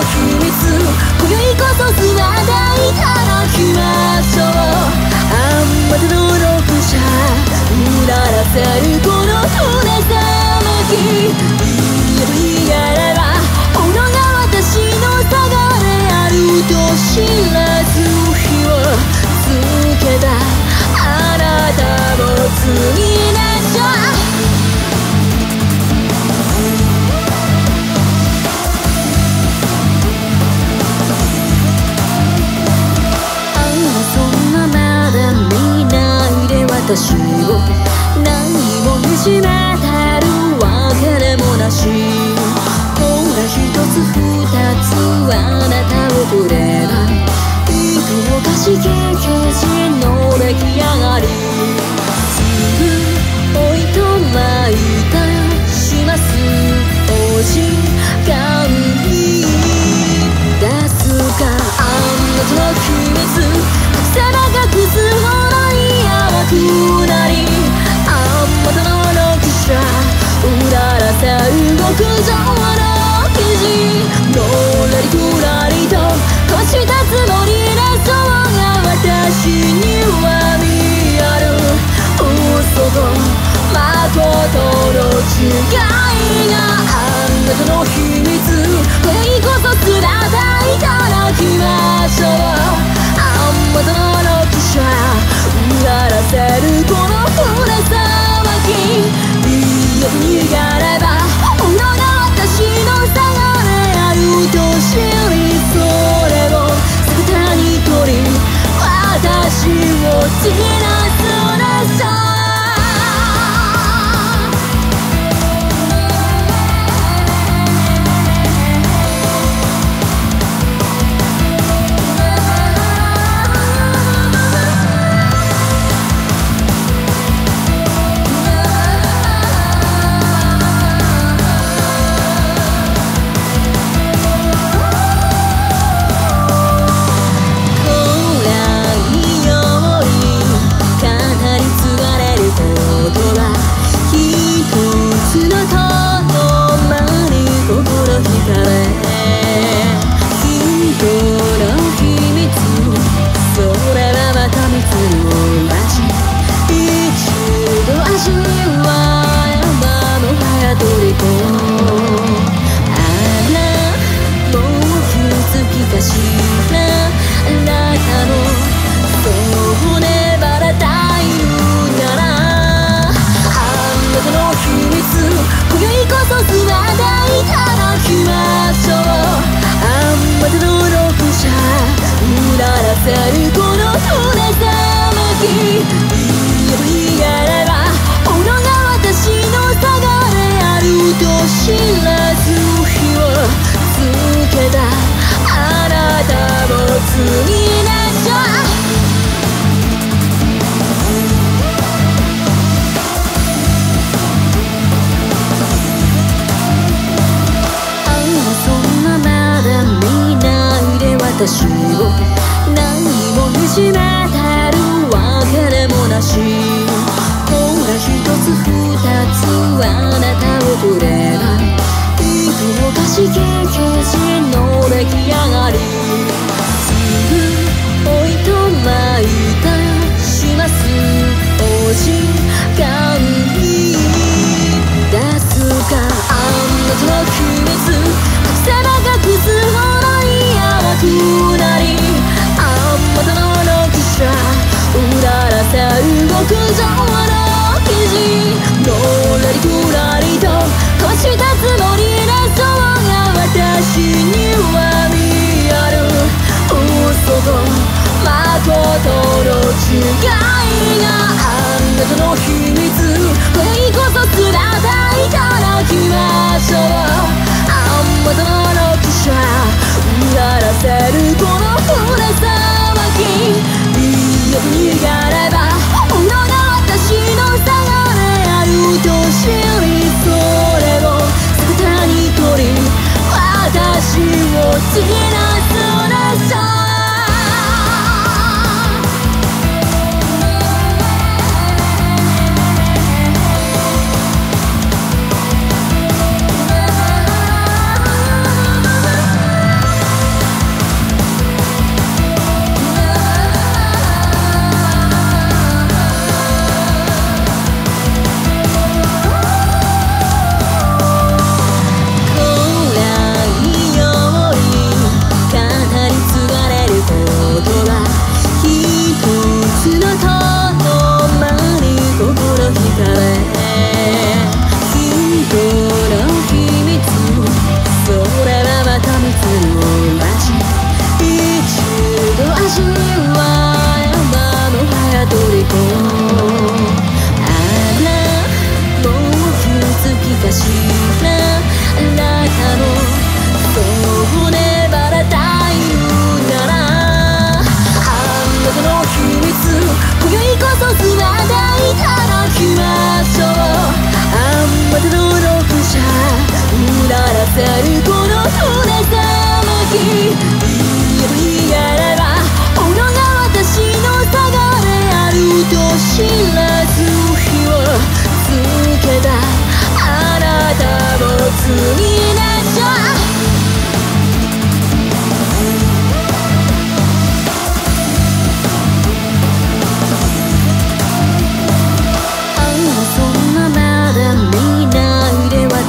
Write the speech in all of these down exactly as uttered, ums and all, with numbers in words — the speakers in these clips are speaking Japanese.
秘密、今宵こそ姿いただきましょう。あまたの六者うならせるこの船さまき、言えれば己が私の差がであると知らず火をつけたあなたも罪でしょう。私を何もいじめてるわけでもなし、ほら一つ二つあなたをくればいくおかしき記事の出来上がり、すぐおいとまいたしますお時間にですが、あなたの秘密隠せば隠すほどくなり、あまたの六者うららせ動く上の記事、のらりくらりとこうしたつもりでそうが私には見える、嘘と誠の違いがあなたの秘密、今宵こそ姿いただきましょう。あまたの六者うららせるこの船さばき、逃がれば己が私の差がであると知り、それを逆に取り私を散らすでしょう。私を何もいじめてるわけでもなし、ほら一つ二つあなたをくればいくおかしき記事の出来上がり、すぐおいとまいたしますお時間にですが、あなたの秘密隠せば隠すほどくなり、あまたの六者うららせ動く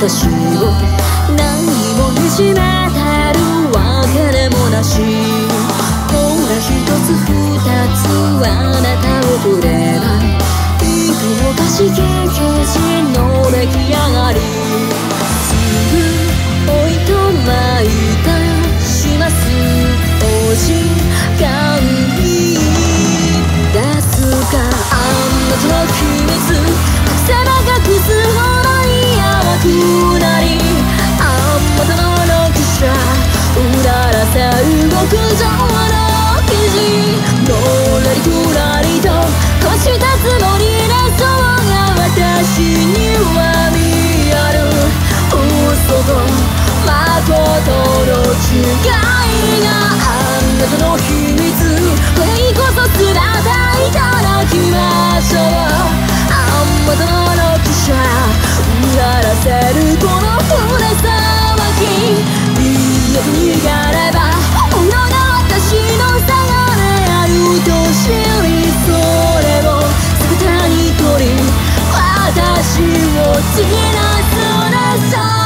私を何もねじめてるわけでもなし、ほら一つ二つあなたをくれば一おかしき刑事の出来上がり、すぐおいとまいたしますお時間に出すか、あなたの秘密隠せば隠すほどに甘くなり、あなたのロキシャうららさ動く上の記事のらりくらりとこしたつもりでそうが私には見える、嘘と誠の違いがあなたの秘密、これこそ全ていただきましょう、あなたのロキシャうららせるこの船さばき、いいよ逃がれば物が私の差がであると知り、それを姿に取り私を散らすでしょう。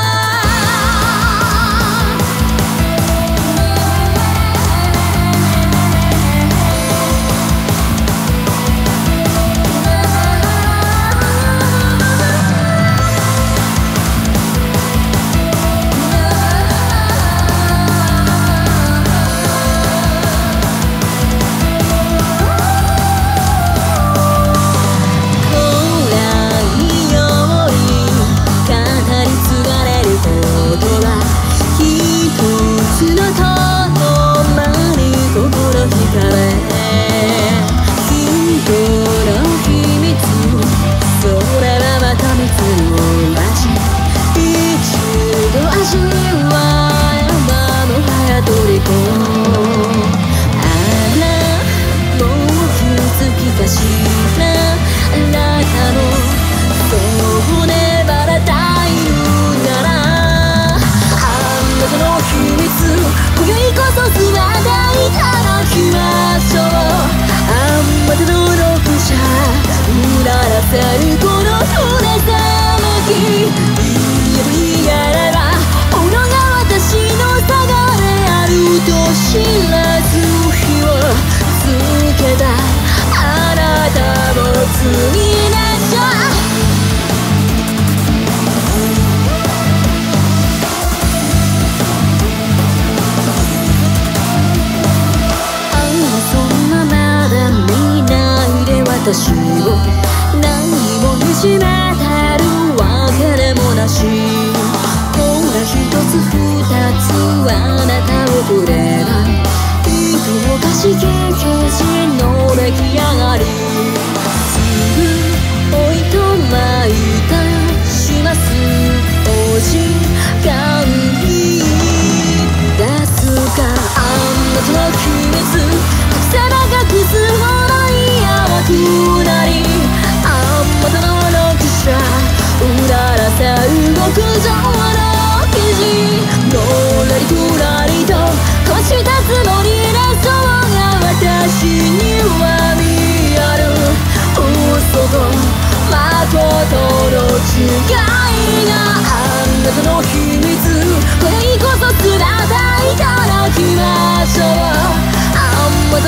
私を何もねじめてるわけでもなし、ほら一つ二つあなたをくれば一おかしき刑事の出来上がり、すぐおいとまいたしますお時間に出すか、あなたの秘密隠せば隠すほどに甘くなり、あなたのロキシャうららさ動く上の記事のらりくらりとこしたつもりでそうが私には見える、嘘と誠の違いがあなたの秘密、これこそ全ていただきましょう、あなた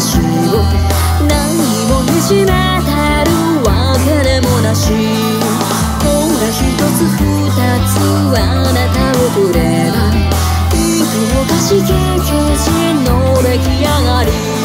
私を何もねじめてるわけでもなし、ほら一つ二つあなたをくれば糸を貸し切け人の出来上がり。